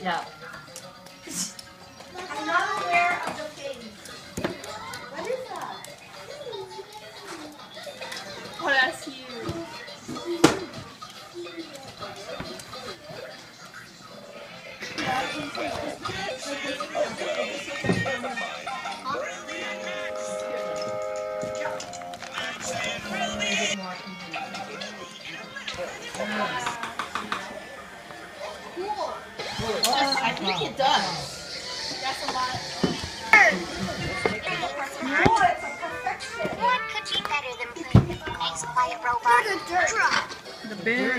Yeah. I'm not aware of the thing. What is that? Oh, that's huge. I think it does. That's a lot. What could be better than playing with nice quiet robot? Drop. The bin.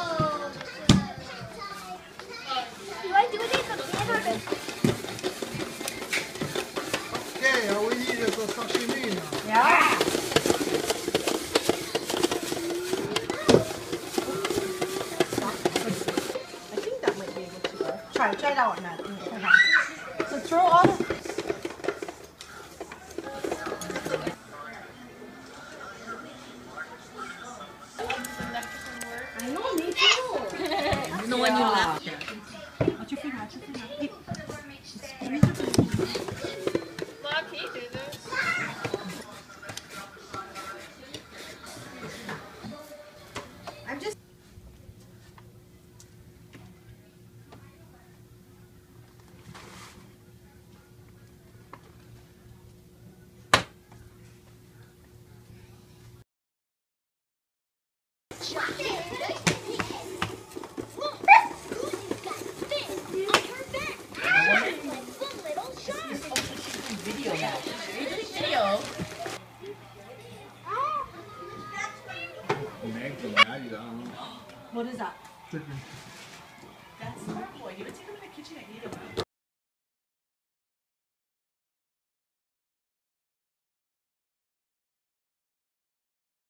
Do I do it in the bin or the... Okay, all we need is a sashimi now. Yeah. I think that might be able to go. Try that one, Matt. So throw all the... I know, me too. The one you left. Look, he did this. I'm just... Drop it.